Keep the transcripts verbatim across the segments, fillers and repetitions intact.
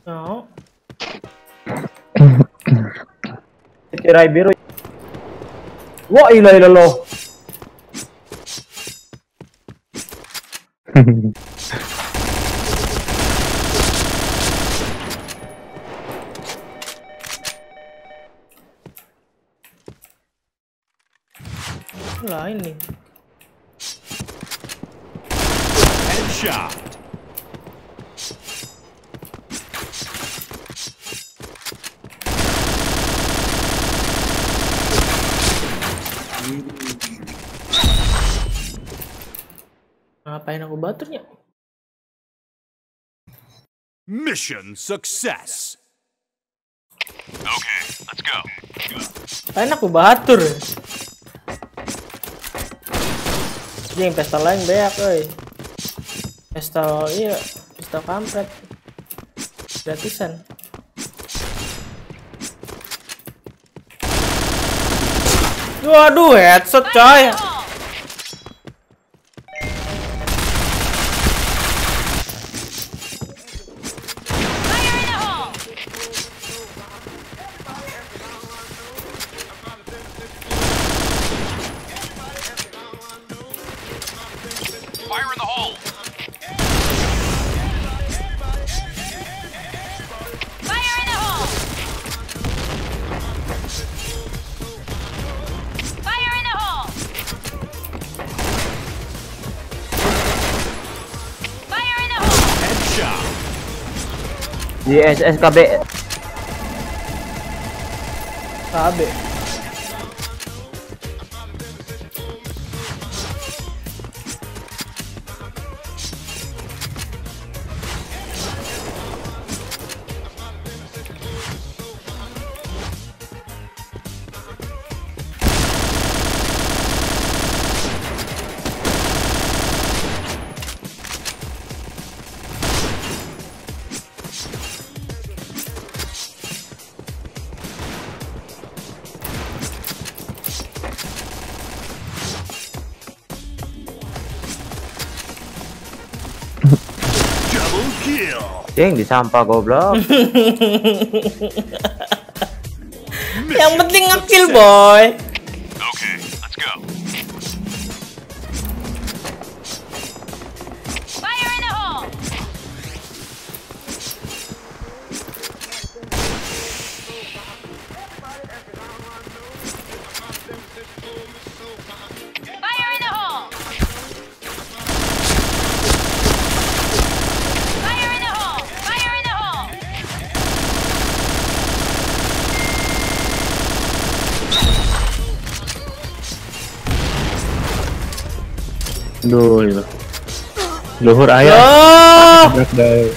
No. Tirai biru. Wah, ilah ilah lo. Lain nih. Headshot. Ngapain aku baturnya? Mission success. Okay, let's go. Ngapain aku batur? Jeng, pistol lain banyak, oi. Pistol, iya, pistol kampret. Gratisan. Waduh, headshot coy. Fire in the hole. Fire in the hole. Fire in the hole. Fire in the hole. Headshot. Di S S K B. Kabe. Double kill. Cing di sampah goblok. Yang penting ngekill, boy. Okay, let's go. Fire in the hole. Fire in the hole. Fire in the hole. Fire in the hole. Duh, itu. Luhur ayah. Oh, Berat dah.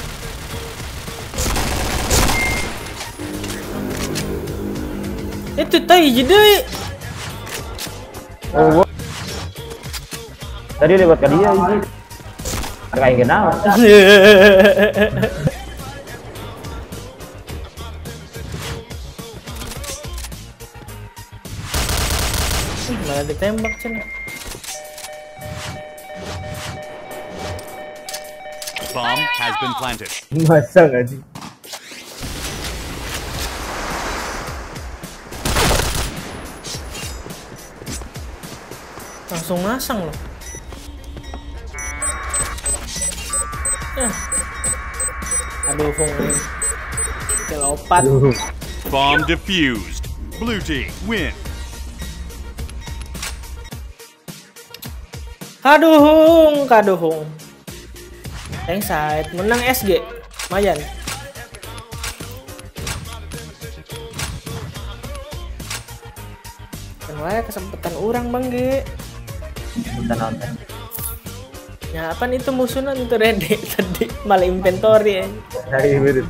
itu tai jadi. Oh, gua. Tadi lewat ke dia ini. Kayak kenal. Malah ditembak cina. Bomb has been planted. Masa nggak sih? Langsung masang loh. Eh. Aduh, Fung ini. Kelopat. Bomb defused. Blue team win. Kaduhung, kaduhung. Thanks side, menang S G. Lumayan. Kan wae kesempatan orang Bang G. Kita nonton. Ya apa itu musuhnya itu Rede tadi malah inventory ya. Dari biru.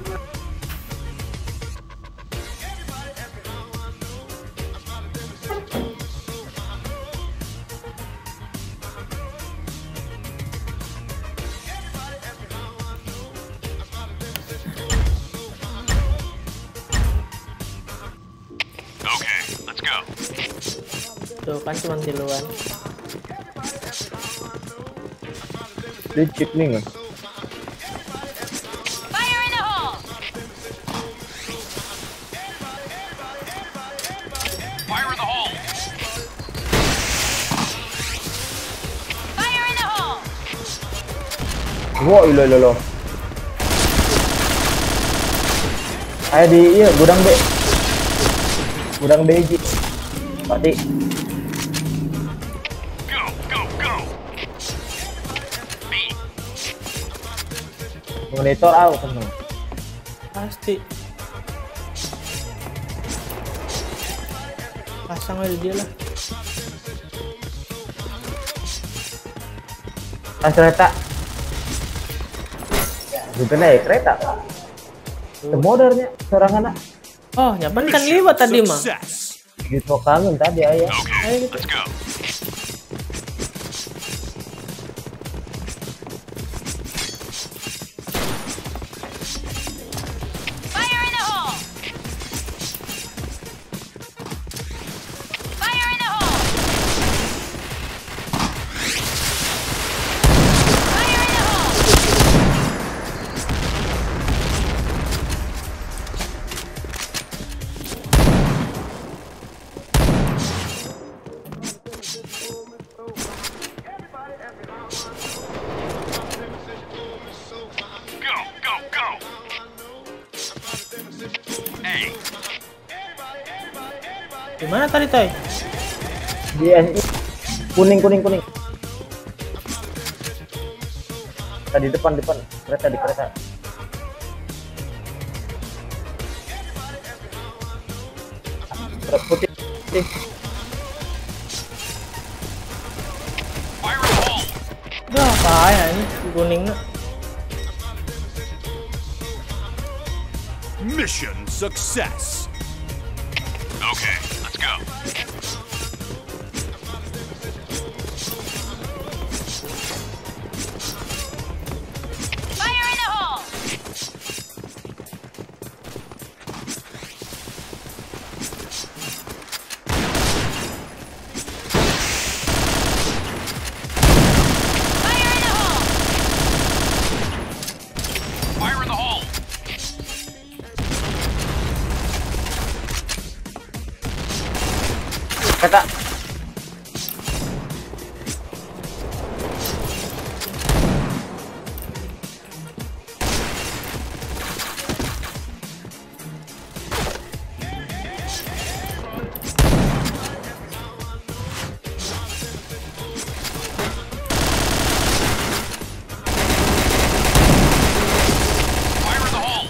Okay, let's go. Tuh kan cuma tiluan. Dikit nih nggak? Fire in the hole. Wow, ilo ilo lo. Ayo di iya gudang B. Gudang B G. Pati. Go, go, go. B. Monitor out teman. Pasti. Pasang aja dia lah. Pas kereta. Ya, gitu naik kereta. Semodernya seorang anak. Oh, nyapan kan lewat tadi mah. Success. Gitu kangen tadi ayah. Okay, Ayo gitu. let's go. Fire in the hole! Fire in the hole! Fire in the hole! Go, go, go. A. Gimana tadi, Toy? Di N I. Kuning kuning kuning. Tadi depan depan kereta di kereta. Kereta putih. putih. Fire in the hole. Udah apa ya ini kuningnya? Mission success. Okay, let's go. Fire in the hole! Fire in the hole! Fire in the hole. Kereta. Fire in the hole.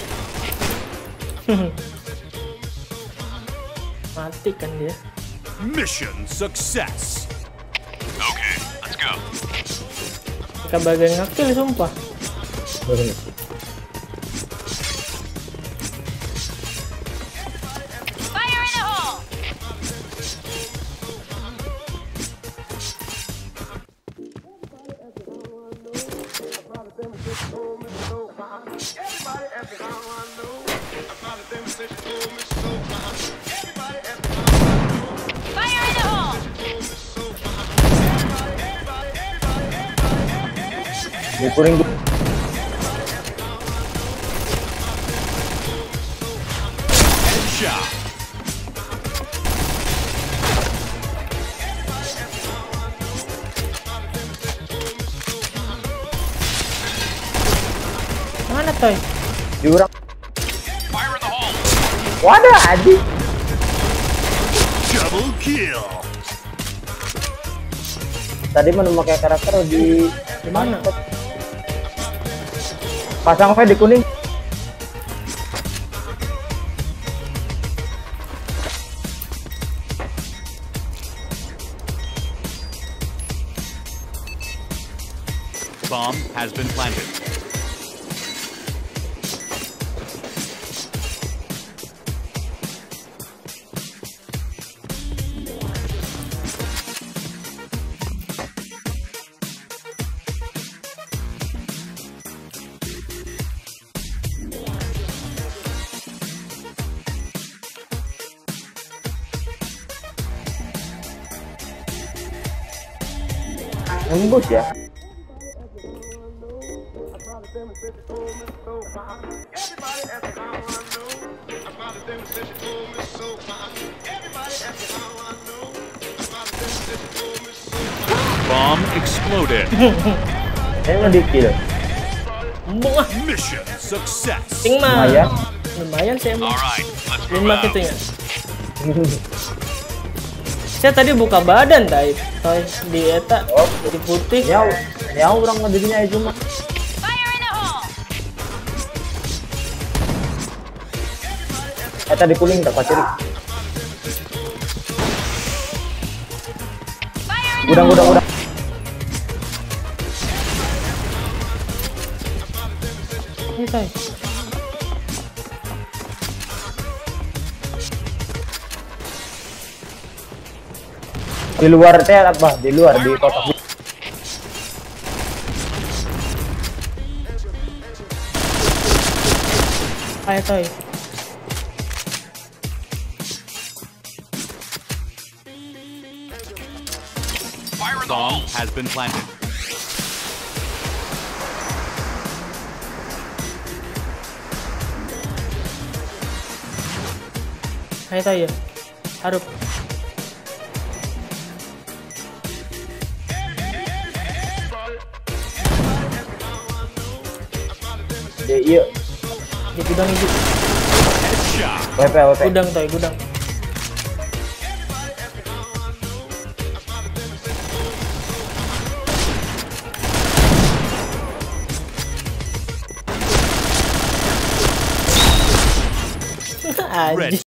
Mati kan dia. Mission success. Okay, let's go. Kita bagian ngakil sumpah. Fire in the hole! Fire in the hole! Di kuning dulu. Headshot. Mana, Toy? Jurang. Fire in the hole. Waduh anjing. Double kill. Tadi mana pakai karakter di Di mana? pasang V di kuning. Bomb has been planted. Nembus ya. Bomb exploded. Ini nggak di kill. Mission success. Ting mah. Lumayan. Lumayan sih emang. Alright, let's move Lima out. gitu ya. Saya tadi buka badan tadi, toy di eta Oh. di putih. Ya, ya orang ngedirinya itu mah. Fire in the hole! Eta di kuling tak paciri. Fire in the Gudang, gudang, gudang. Ini toy. Di luar teh apa? Di luar di kotak. Ayo toy. Bomb has been planted. Ayo toy ya. Harup. Di iya. Di gudang hiji. Headshot. W P, W P. Gudang toy, gudang. Anjing. Red